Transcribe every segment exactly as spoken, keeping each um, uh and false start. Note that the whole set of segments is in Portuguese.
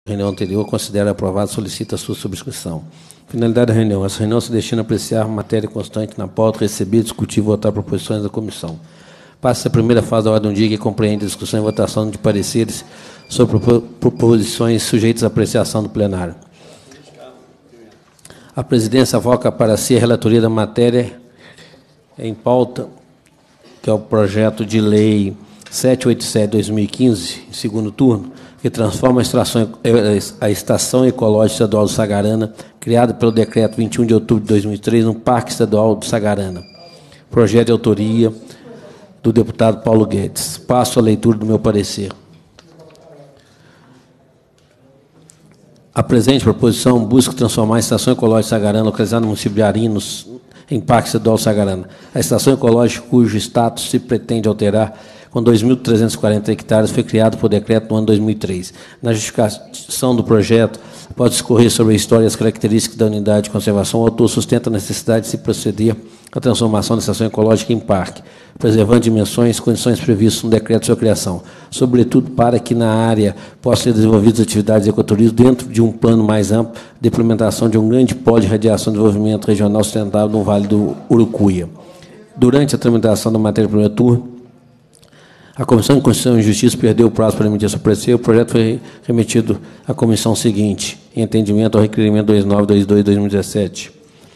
reunião anterior, considera aprovado e solicita a sua subscrição. Finalidade da reunião. Essa reunião se destina a apreciar matéria constante na pauta, receber, discutir e votar proposições da comissão. Passa a primeira fase da ordem do dia, que compreende a discussão e votação de pareceres sobre proposições sujeitas à apreciação do plenário. A presidência avoca para si a relatoria da matéria em pauta, que é o projeto de lei setecentos e oitenta e sete de dois mil e quinze, em segundo turno, que transforma a, extração, a Estação Ecológica Estadual do Sagarana, criada pelo decreto vinte e um de outubro de dois mil e três, no Parque Estadual do Sagarana. Projeto de autoria do deputado Paulo Guedes. Passo a leitura do meu parecer. A presente proposição busca transformar a Estação Ecológica Sagarana, localizada no município de Arinos, em Parque Estadual do Sagarana. A estação ecológica, cujo status se pretende alterar com dois mil trezentos e quarenta hectares, foi criado por decreto no ano dois mil e três. Na justificação do projeto, pode discorrer sobre a história e as características da unidade de conservação. O autor sustenta a necessidade de se proceder à transformação da estação ecológica em parque, preservando dimensões e condições previstas no decreto de sua criação, sobretudo para que na área possam ser desenvolvidas atividades de ecoturismo dentro de um plano mais amplo de implementação de um grande polo de radiação de desenvolvimento regional sustentável no Vale do Urucuia. Durante a tramitação da matéria do primeiro turno, a Comissão de Constituição e Justiça perdeu o prazo para emitir seu parecer. O projeto foi remetido à comissão seguinte, em entendimento ao requerimento dois mil novecentos e vinte e dois de dois mil e dezessete.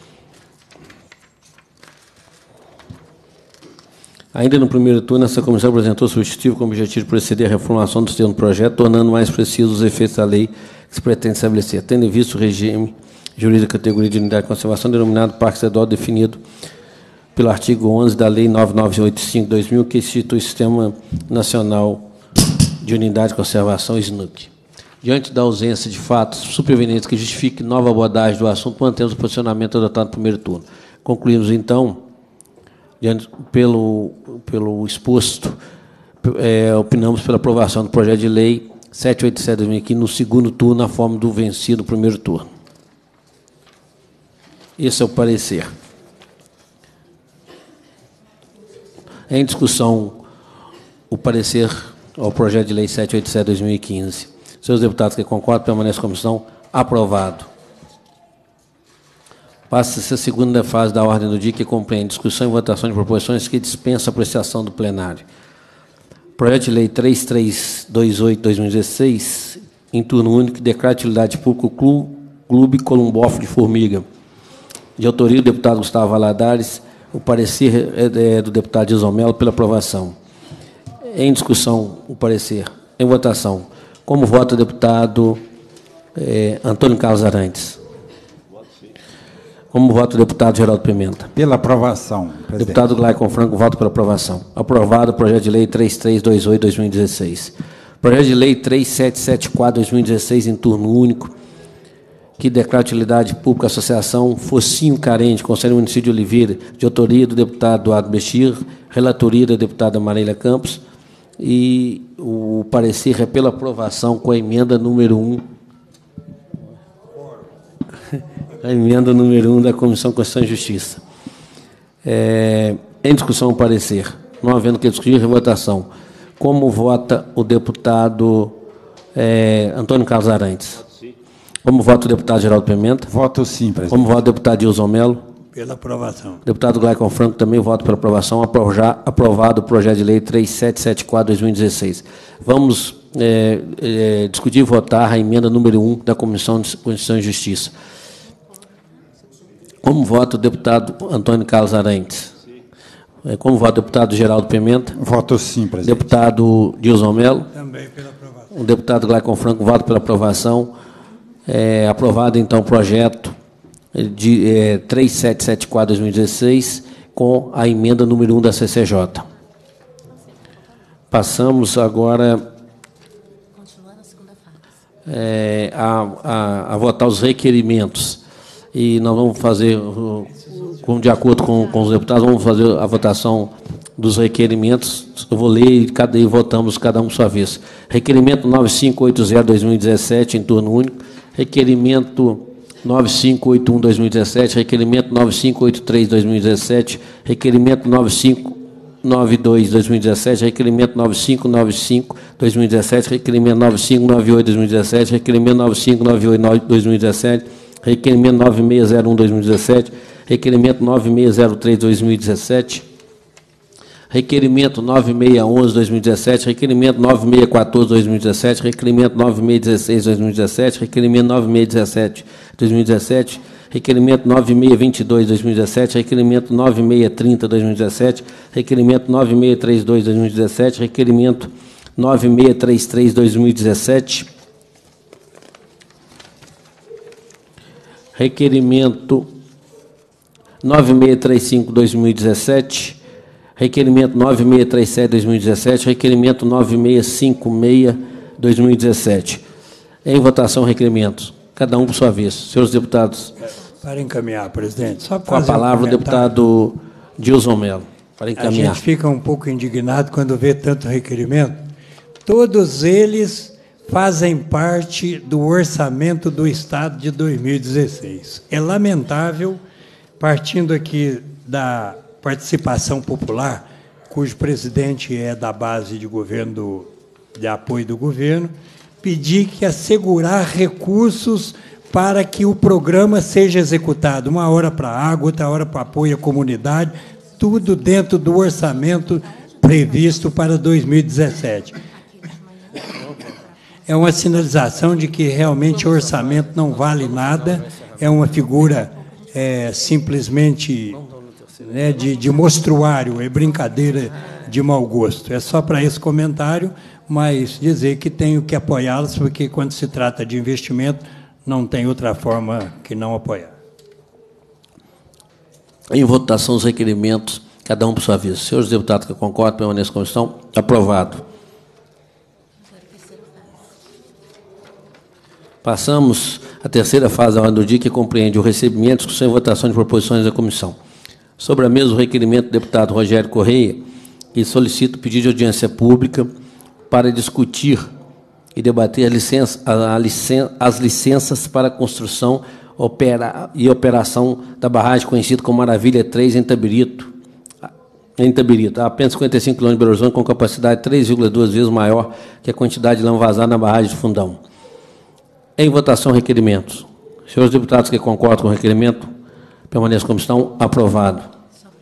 Ainda no primeiro turno, essa comissão apresentou substitutivo com o objetivo de proceder à reformulação do termo do projeto, tornando mais precisos os efeitos da lei que se pretende estabelecer, tendo em vista o regime jurídico da categoria de unidade de conservação, denominado Parque Estadual, definido pelo artigo onze da Lei nove mil novecentos e oitenta e cinco de dois mil, que institui o Sistema Nacional de Unidade de Conservação, S N U C. Diante da ausência de fatos supervenientes que justifiquem nova abordagem do assunto, mantemos o posicionamento adotado no primeiro turno. Concluímos, então, diante, pelo, pelo exposto, é, opinamos pela aprovação do projeto de lei setecentos e oitenta e sete de dois mil e quinze no segundo turno, na forma do vencido no primeiro turno. Esse é o parecer. Em discussão, o parecer ao projeto de lei setecentos e oitenta e sete de dois mil e quinze. Seus deputados que concordam, permanecem na comissão. Aprovado. Passa-se a segunda fase da ordem do dia, que compreende discussão e votação de proposições que dispensam a apreciação do plenário. Projeto de lei três mil trezentos e vinte e oito de dois mil e dezesseis, em turno único, que declara de utilidade pública o Clube Columbófilo de Formiga. De autoria do deputado Gustavo Valadares. O parecer é do deputado Gilson Melo pela aprovação. Em discussão, o parecer. Em votação. Como vota o deputado é, Antônio Carlos Arantes? Como vota o deputado Geraldo Pimenta? Pela aprovação, presidente. Deputado Glaicon Franco, voto pela aprovação. Aprovado o projeto de lei três mil trezentos e vinte e oito de dois mil e dezesseis. Projeto de lei três mil setecentos e setenta e quatro de dois mil e dezesseis, em turno único, que declara utilidade pública a Associação Focinho Carente, Conselho Municipal de Oliveira, de autoria do deputado Eduardo Bechir, relatoria da deputada Marília Campos, e o parecer é pela aprovação com a emenda número um. A emenda número um da Comissão de Constituição e Justiça. É, em discussão, o parecer. Não havendo que discutir, votação. Como vota o deputado é, Antônio Carlos Arantes? Como vota o deputado Geraldo Pimenta? Voto sim, presidente. Como vota o deputado Gilson Melo? Pela aprovação. Deputado Glaicon Franco, também voto pela aprovação. Já aprovado o projeto de lei três mil setecentos e setenta e quatro de dois mil e dezesseis. Vamos é, é, discutir e votar a emenda número um da Comissão de Constituição e Justiça. Como vota o deputado Antônio Carlos Arantes? É, como vota o deputado Geraldo Pimenta? Voto sim, presidente. Deputado Gilson Melo? Também pela aprovação. O deputado Glaicon Franco, voto pela aprovação. É, aprovado, então, o projeto de é, três mil setecentos e setenta e quatro de dois mil e dezesseis, com a emenda número um da C C J. Passamos agora é, a, a, a votar os requerimentos. E nós vamos fazer, com, de acordo com, com os deputados, vamos fazer a votação dos requerimentos. Eu vou ler e, cada, e votamos cada um sua vez. Requerimento nove mil quinhentos e oitenta de dois mil e dezessete, em turno único. Requerimento nove mil quinhentos e oitenta e um de dois mil e dezessete, requerimento nove mil quinhentos e oitenta e três de dois mil e dezessete, requerimento nove mil quinhentos noventa e dois, dois mil e dezessete, requerimento noventa e cinco, noventa e cinco, dois mil e dezessete, requerimento noventa e cinco, noventa e oito, dois mil e dezessete, requerimento noventa e cinco, noventa e oito, dois mil e dezessete, requerimento noventa e seis zero um, dois mil e dezessete, requerimento noventa e seis zero três, dois mil e dezessete, requerimento noventa e seis onze, dois mil e dezessete, requerimento noventa e seis quatorze, dois mil e dezessete, requerimento noventa e seis dezesseis, dois mil e dezessete, requerimento noventa e seis dezessete, dois mil e dezessete, requerimento noventa e seis vinte e dois, dois mil e dezessete, requerimento noventa e seis trinta, dois mil e dezessete, requerimento noventa e seis trinta e dois, dois mil e dezessete, requerimento noventa e seis trinta e três, dois mil e dezessete, requerimento noventa e seis trinta e cinco, dois mil e dezessete, requerimento noventa e seis trinta e sete, dois mil e dezessete, requerimento noventa e seis cinquenta e seis, dois mil e dezessete. Em votação, requerimentos. Cada um por sua vez. Senhores deputados. Para encaminhar, presidente. Só com a palavra um o deputado Dilson Mello. Para encaminhar. A gente fica um pouco indignado quando vê tanto requerimento. Todos eles fazem parte do orçamento do Estado de dois mil e dezesseis. É lamentável, partindo aqui da participação popular, cujo presidente é da base de governo, do, de apoio do governo, pedir que assegurar recursos para que o programa seja executado. Uma hora para água, outra hora para apoio à comunidade, tudo dentro do orçamento previsto para dois mil e dezessete. É uma sinalização de que realmente o orçamento não vale nada, é uma figura é, simplesmente né, de, de mostruário, é brincadeira de mau gosto. É só para esse comentário, mas dizer que tenho que apoiá-los, porque quando se trata de investimento, não tem outra forma que não apoiar. Em votação, os requerimentos, cada um por sua vez. Senhores deputados que concordam, permaneçam como estão. Aprovado. Passamos à terceira fase da ordem do dia, que compreende o recebimento, discussão e votação de proposições da comissão. Sobre a mesa, o requerimento do deputado Rogério Correia, que solicita o pedido de audiência pública para discutir e debater a licença, a licen, as licenças para a construção opera, e operação da barragem conhecida como Maravilha três em Itabirito, em Itabirito, a apenas cinquenta e cinco quilômetros de Belo Horizonte, com capacidade três vírgula duas vezes maior que a quantidade de lama vazada na barragem de Fundão. Em votação, requerimentos. Senhores deputados que concordam com o requerimento, permaneçam como estão. Aprovado.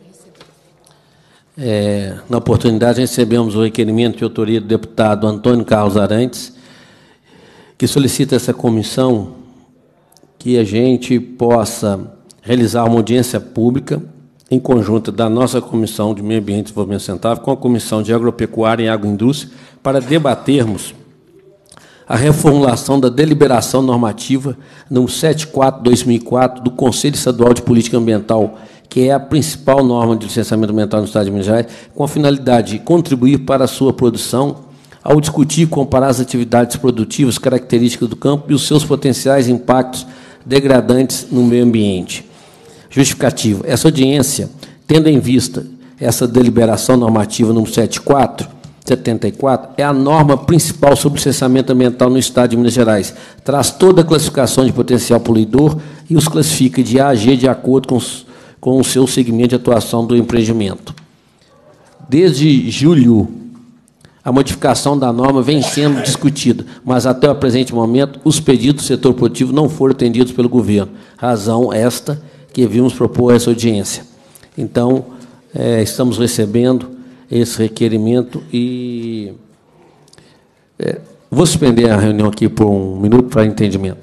É, na oportunidade, recebemos o requerimento de autoria do deputado Antônio Carlos Arantes, que solicita essa comissão que a gente possa realizar uma audiência pública em conjunto da nossa Comissão de Meio Ambiente e Desenvolvimento Sustentável com a Comissão de Agropecuária e Agroindústria para debatermos a reformulação da deliberação normativa número setenta e quatro barra dois mil e quatro do Conselho Estadual de Política Ambiental, que é a principal norma de licenciamento ambiental no Estado de Minas Gerais, com a finalidade de contribuir para a sua produção, ao discutir e comparar as atividades produtivas, características do campo e os seus potenciais impactos degradantes no meio ambiente. Justificativa. Essa audiência, tendo em vista essa deliberação normativa número setenta e quatro, setenta e quatro, é a norma principal sobre licenciamento ambiental no Estado de Minas Gerais. Traz toda a classificação de potencial poluidor e os classifica de A a G de acordo com, os, com o seu segmento de atuação do empreendimento. Desde julho, a modificação da norma vem sendo discutida, mas até o presente momento, os pedidos do setor produtivo não foram atendidos pelo governo. Razão esta que vimos propor essa audiência. Então, é, estamos recebendo esse requerimento e é, vou suspender a reunião aqui por um minuto para entendimento.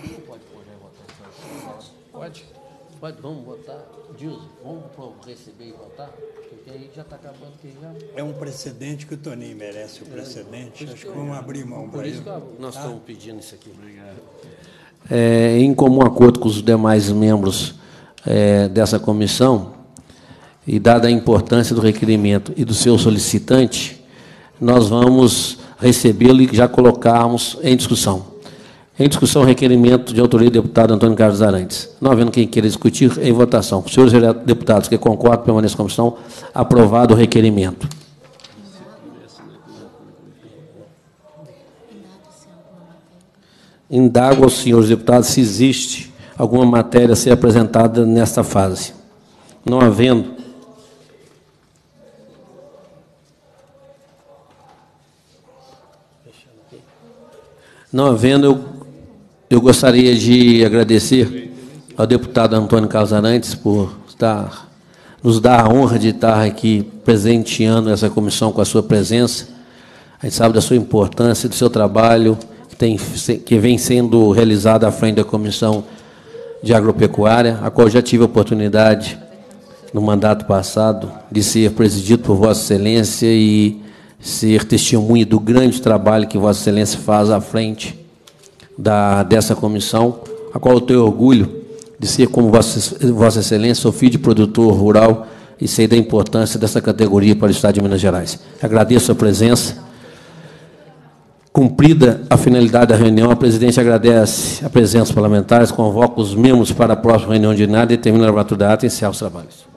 Pode, pode, vamos votar. Dilson, vamos receber e votar? Porque aí já está acabando aqui já. É um precedente que o Toninho merece, o precedente. Acho que vamos abrir mão para isso. Nós estamos pedindo isso aqui. Obrigado. É, em comum acordo com os demais membros é, dessa comissão, e dada a importância do requerimento e do seu solicitante, nós vamos recebê-lo e já colocarmos em discussão. Em discussão, o requerimento de autoria do deputado Antônio Carlos Arantes. Não havendo quem queira discutir, em votação. Senhores deputados que concordam, permaneçam como estão. Aprovado o requerimento. Indago aos senhores deputados se existe alguma matéria a ser apresentada nesta fase. Não havendo, Não havendo, eu, eu gostaria de agradecer ao deputado Antônio Carlos Arantes por estar, nos dar a honra de estar aqui presenteando essa comissão com a sua presença. A gente sabe da sua importância, do seu trabalho, que, tem, que vem sendo realizado à frente da Comissão de Agropecuária, a qual já tive a oportunidade, no mandato passado, de ser presidido por Vossa Excelência e ser testemunha do grande trabalho que Vossa Excelência faz à frente da, dessa comissão, a qual eu tenho orgulho de ser, como Vossa, Vossa Excelência, sou filho de produtor rural e sei da importância dessa categoria para o Estado de Minas Gerais. Agradeço a presença. Cumprida a finalidade da reunião, a presidente agradece a presença dos parlamentares, convoca os membros para a próxima reunião ordinária e termina a lavratura da ata e encerra os trabalhos.